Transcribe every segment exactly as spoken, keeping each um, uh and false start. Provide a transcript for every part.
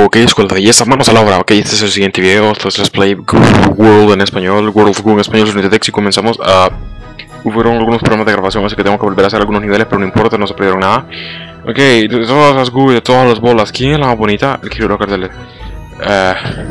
Ok, escuela de belleza, manos a la obra. Ok, este es el siguiente video. Entonces, let's play Google World en español, World of Goo en español, Unitex, y comenzamos a... Hubieron algunos problemas de grabación, así que tengo que volver a hacer algunos niveles, pero no importa, no se perdieron nada. Ok, de todas las Goo y de todas las bolas, ¿quién es la más bonita? El que quiero carteles. Uh,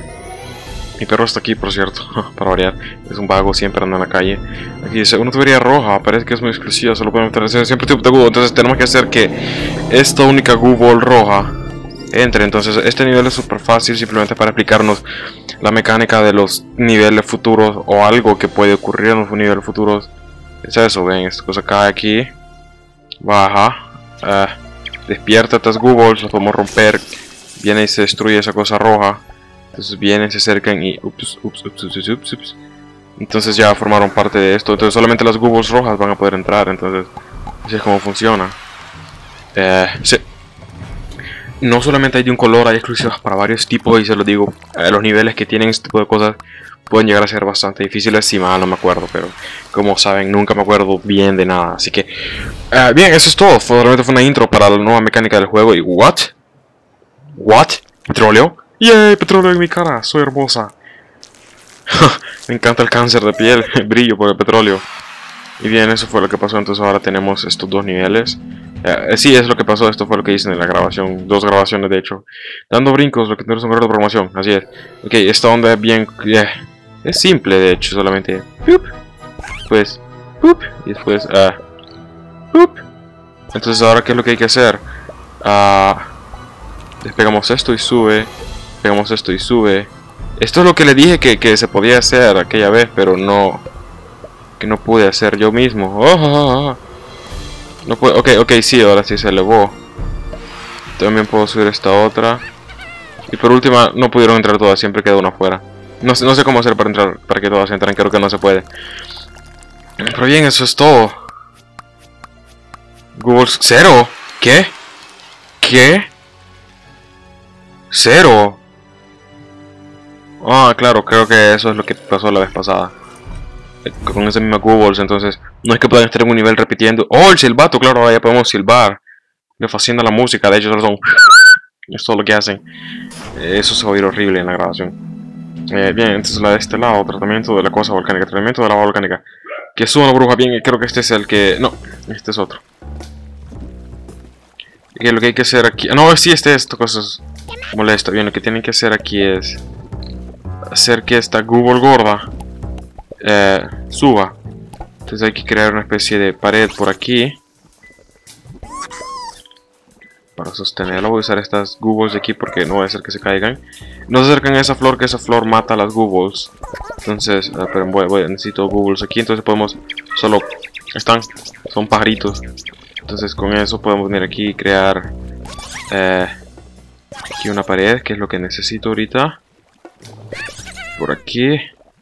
mi perro está aquí, por cierto, para variar. Es un vago, siempre anda en la calle. Aquí dice, una tubería roja, parece que es muy exclusiva, solo pueden meter siempre tipo de Goo. Entonces tenemos que hacer que esta única Goo Ball roja entre. Entonces este nivel es súper fácil, simplemente para explicarnos la mecánica de los niveles futuros o algo que puede ocurrir en los niveles futuros. Es eso, ven, esta cosa cae aquí, baja, uh, despierta estas Goo Balls, las podemos romper, viene y se destruye esa cosa roja. Entonces vienen, se acercan y ups, ups, ups, ups, ups, ups. Entonces ya formaron parte de esto. Entonces solamente las Goo Balls rojas van a poder entrar. Entonces así es como funciona. Eh, sí. No solamente hay de un color, hay exclusivas para varios tipos. Y se los digo, eh, los niveles que tienen este tipo de cosas pueden llegar a ser bastante difíciles. Si mal no me acuerdo, pero como saben, nunca me acuerdo bien de nada. Así que, eh, bien, eso es todo. Solamente fue una intro para la nueva mecánica del juego. Y, ¿what? ¿What? ¿Petróleo? ¡Yay! Petróleo en mi cara, soy hermosa. Me encanta el cáncer de piel, brillo por el petróleo. Y bien, eso fue lo que pasó. Entonces ahora tenemos estos dos niveles. Eh, sí, es lo que pasó, esto fue lo que hice en la grabación. Dos grabaciones, de hecho. Dando brincos, lo que tenemos es un error de programación, así es. Ok, esta onda es bien... Yeah, es simple, de hecho, solamente... Pup, después... Pup, y después... Uh, pup. Entonces ahora, ¿qué es lo que hay que hacer? Uh, despegamos esto y sube... Pegamos esto y sube. Esto es lo que le dije que, que se podía hacer aquella vez, pero no... Que no pude hacer yo mismo. Oh, oh, oh, oh. No puedo... Ok, ok, sí, ahora sí se elevó. También puedo subir esta otra. Y por última, no pudieron entrar todas, siempre queda una afuera. No sé, no sé cómo hacer para entrar, para que todas entren, creo que no se puede. Pero bien, eso es todo. Google... ¿Cero? ¿Qué? ¿Qué? ¿Cero? Ah, claro, creo que eso es lo que pasó la vez pasada. Con esa misma Goo Balls, entonces no es que puedan estar en un nivel repitiendo. ¡Oh, el silbato! Claro, ahora ya podemos silbar. Me fascina la música, de hecho solo son... Es todo lo que hacen. Eso se va a oír horrible en la grabación. Eh, bien, entonces la de este lado, tratamiento de la cosa volcánica, tratamiento de la lava volcánica. Que suba una bruja, bien, creo que este es el que... No, este es otro. Y lo que hay que hacer aquí... No, sí, este es, esto cosas molesta. Bien, lo que tienen que hacer aquí es... hacer que esta Goo Ball gorda eh, suba. Entonces hay que crear una especie de pared por aquí para sostenerlo. Voy a usar estas Goo Balls de aquí porque no voy a hacer que se caigan. No se acercan a esa flor, que esa flor mata a las Goo Balls. Entonces, eh, pero voy, voy, necesito Goo Balls aquí. Entonces podemos, solo están, son pajaritos. Entonces con eso podemos venir aquí y crear eh, aquí una pared, que es lo que necesito ahorita. Por aquí.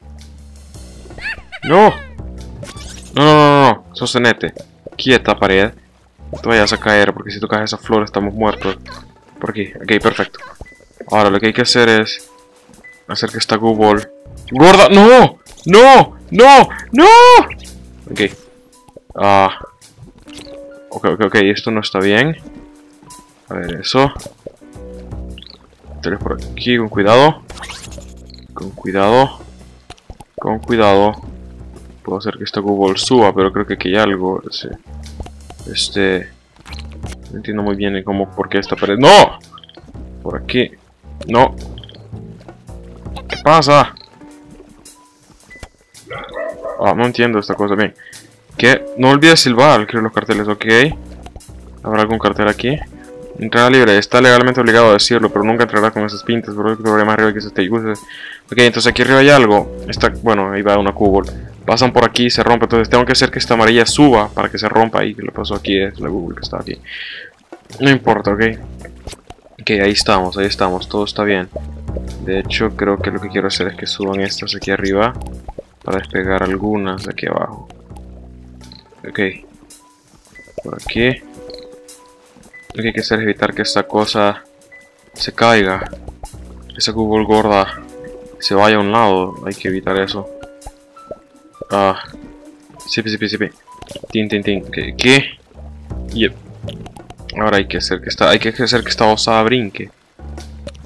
¡No! No, no, no, no. Sostenete. Quieta, pared. No te vayas a caer, porque si tocas esa flor estamos muertos. Por aquí. Ok, perfecto. Ahora lo que hay que hacer es hacer que esta Goo Ball... ¡Gorda! ¡No! ¡No! ¡No! ¡No! Ok. Ah. Ok, ok, ok. Esto no está bien. A ver, eso. Meterles por aquí con cuidado. Con cuidado. Con cuidado. Puedo hacer que esta Goo Ball suba, pero creo que aquí hay algo. Sí. Este... No entiendo muy bien cómo, por qué esta pared... ¡No! Por aquí. No. ¿Qué pasa? Ah, no entiendo esta cosa bien. ¿Qué? No olvides silbar, creo los carteles, ok. ¿Habrá algún cartel aquí? Entrada libre, está legalmente obligado a decirlo, pero nunca entrará con esas pintas, pero el problema arriba que se te use. Ok, entonces aquí arriba hay algo. Está, bueno, ahí va una Goo Ball. Pasan por aquí y se rompe, entonces tengo que hacer que esta amarilla suba para que se rompa ahí. Que le pasó aquí es la Goo Ball que está aquí. No importa, ok. Ok, ahí estamos, ahí estamos, todo está bien. De hecho, creo que lo que quiero hacer es que suban estas aquí arriba para despegar algunas de aquí abajo. Ok. Por aquí. Lo que hay que hacer es evitar que esta cosa se caiga. Esa Goo Ball gorda se vaya a un lado. Hay que evitar eso. Ah. Sí, sí, sí, sí. Tin, tin, tin. ¿Qué? ¿Qué? Yep. Ahora hay que hacer que esta, hay que hacer que esta osada brinque.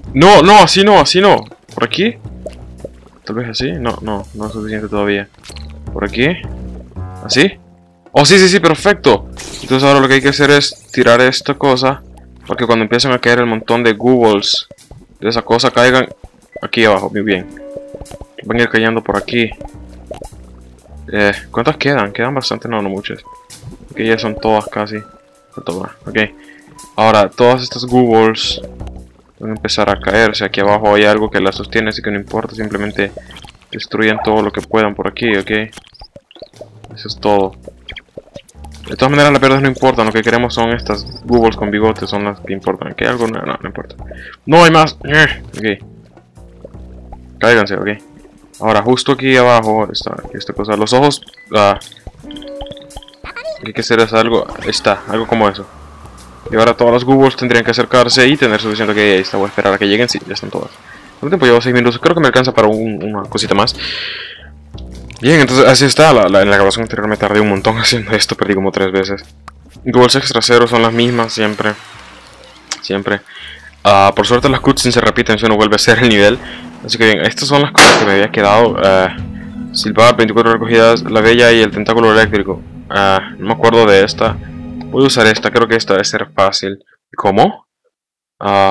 No, no, así no, así no. ¿Por aquí? Tal vez así. No, no, no es suficiente todavía. ¿Por aquí? ¿Así? Oh, sí, sí, sí, perfecto. Entonces ahora lo que hay que hacer es tirar esta cosa. Porque cuando empiezan a caer el montón de goobles de esa cosa, caigan aquí abajo. Muy bien. Van a ir cayendo por aquí. Eh, ¿cuántas quedan? Quedan bastante, no, no muchas. Ok, ya son todas casi. Todas, ok. Ahora, todas estas goobles van a empezar a caerse. Aquí abajo hay algo que las sostiene, así que no importa. Simplemente destruyen todo lo que puedan por aquí, ok. Eso es todo. De todas maneras, las verdes no importan. Lo que queremos son estas goobles con bigotes. Son las que importan. ¿Qué algo? No, no, no importa. No hay más. Ok. Cáiganse, ok. Ahora, justo aquí abajo está esta cosa. Los ojos. Uh, hay que hacer es algo. Está, algo como eso. Y ahora todas las goobles tendrían que acercarse y tener suficiente. Ok, ahí está. Voy a esperar a que lleguen. Sí, ya están todas. ¿Cuánto tiempo llevo? seis minutos. Creo que me alcanza para un, una cosita más. Bien, entonces así está. La, la, en la grabación anterior me tardé un montón haciendo esto. Perdí como tres veces. Goobles extra cero son las mismas siempre. Siempre. Uh, por suerte las cutscenes se repiten si uno vuelve a hacer el nivel. Así que bien, estas son las cosas que me había quedado. Uh, silbar, veinticuatro recogidas, la bella y el tentáculo eléctrico. Uh, no me acuerdo de esta. Voy a usar esta, creo que esta debe ser fácil. ¿Cómo? Uh,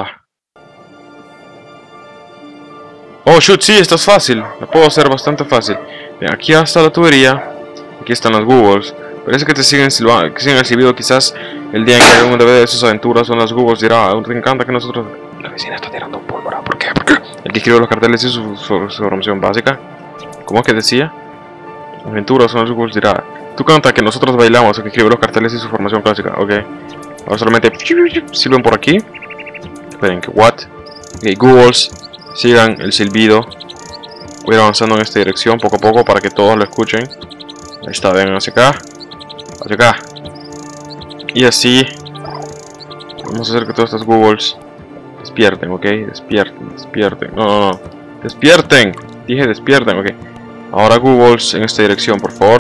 oh, shoot, sí, esta es fácil. La puedo hacer bastante fácil. Bien, aquí está la tubería. Aquí están las goobles. Parece que te siguen silbando, que siguen el silbido. Quizás el día en que hagan un D V D de sus aventuras son las goobles. Dirá, te encanta que nosotros... La vecina está tirando pólvora. ¿Por qué? ¿Por qué? El que escribe los carteles y su, su, su formación básica. ¿Cómo es que decía? Aventuras son las goobles. Dirá, tú canta que nosotros bailamos. El que escribe los carteles y su formación clásica. Ok. Ahora solamente silben por aquí. Esperen, que what? Ok, goobles. Sigan el silbido. Voy a ir avanzando en esta dirección poco a poco para que todos lo escuchen. Ahí está, vengan hacia acá. Hacia acá. Y así. Vamos a hacer que todas estas goobles despierten, ok. Despierten, despierten. No, no, no. Despierten. Dije despierten, ok. Ahora goobles en esta dirección, por favor.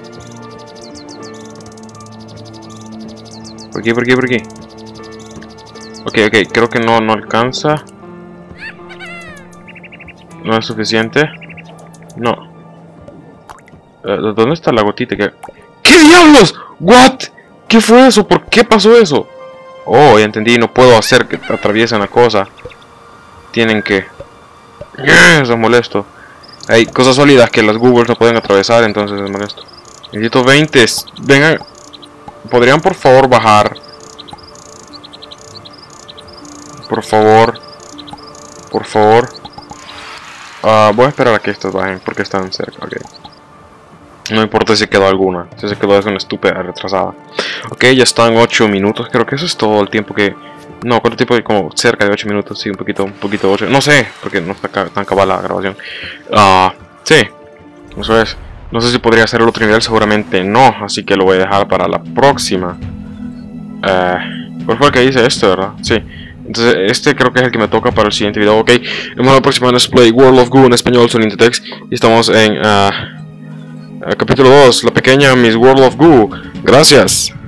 Por aquí, por aquí, por aquí. Ok, ok. Creo que no, no alcanza. No es suficiente. No. Uh, ¿Dónde está la gotita? ¿Qué? ¿Qué diablos? ¿What? ¿Qué fue eso? ¿Por qué pasó eso? Oh, ya entendí. No puedo hacer que atraviesen la cosa. Tienen que... Eso es molesto. Hay cosas sólidas que las goobles no pueden atravesar, entonces es molesto. Necesito veinte. Vengan. ¿Podrían por favor bajar? Por favor. Por favor. Uh, voy a esperar a que estos bajen porque están cerca, ok. No importa si quedó alguna, si se quedó es una estúpida retrasada. Ok, ya están ocho minutos, creo que eso es todo el tiempo que... No, ¿cuánto tiempo? Como cerca de ocho minutos, sí, un poquito, un poquito ocho. No sé, porque no está tan cabal la grabación. Uh, sí, eso es. No sé si podría hacer el otro nivel, seguramente no, así que lo voy a dejar para la próxima. Uh, ¿Cuál fue el que hice este, verdad? Sí. Entonces este creo que es el que me toca para el siguiente video, ok. En la próxima Let's Play World of Goo en español, Sony Intetex. Y estamos en uh, uh, capítulo dos, la pequeña Miss World of Goo. Gracias.